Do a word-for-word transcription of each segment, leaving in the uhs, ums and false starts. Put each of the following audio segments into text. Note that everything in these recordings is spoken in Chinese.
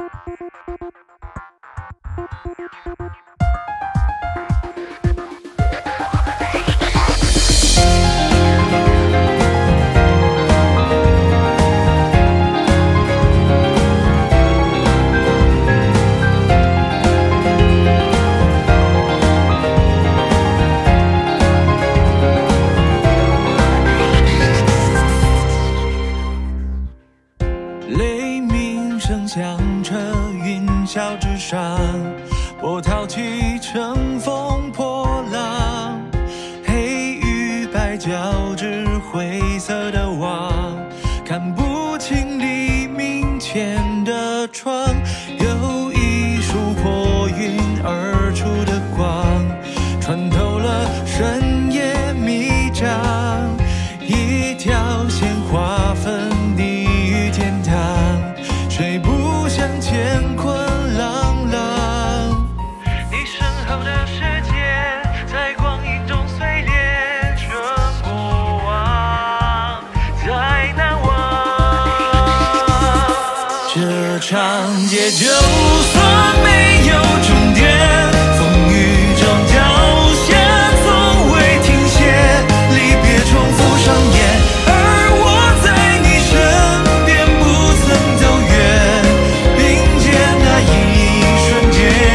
雷鸣声响彻云霄之上，波涛起，乘风破浪，黑与白交织，灰色的网，看不清黎明前的窗，有一束破云而出的光，穿透了深夜迷障，一条线划分地狱天堂，谁不想乾坤朗朗？你身后的世界在光影中碎裂成过往，再难忘。这场劫就算没有终点，风雨中脚下从未停歇，离别重复上演，而我在你身边不曾走远，并肩那一瞬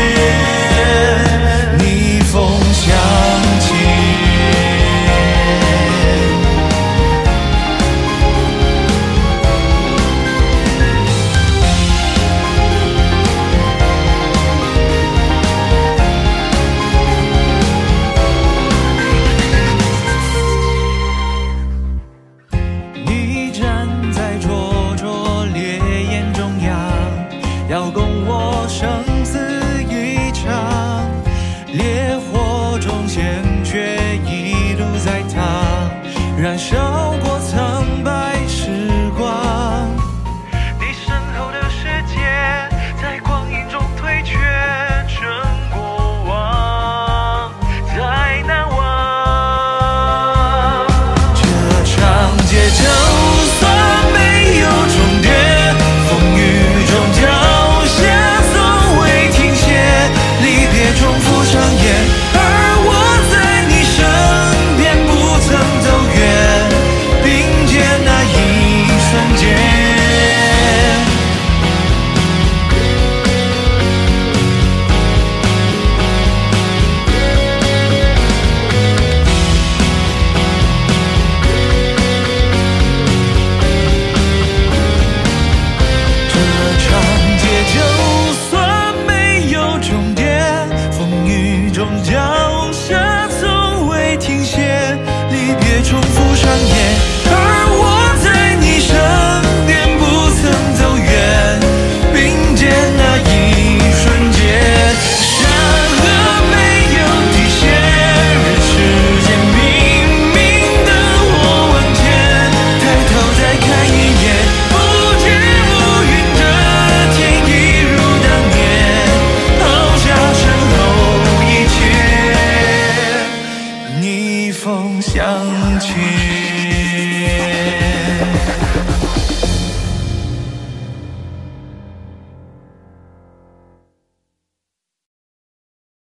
间，逆风向前。你站在灼灼烈焰中央，邀共我生死一场，烈火中鲜血一路在淌，燃烧过苍白时光。你身后的世界在光影中退却成过往，再难忘。这场劫就算没有终点，风雨中脚下从未停歇，离别重复上演，而我在你身边不曾走远，并肩那一瞬间。这场劫就算没有终点，风雨中脚下从未停歇，离别重复上演，而我在你身边不曾走远，并肩那一瞬间。山河没有底线，人世间明明灯火万千，抬头再看一眼，不见乌云的天一如当年，抛下身后一切，逆风向前。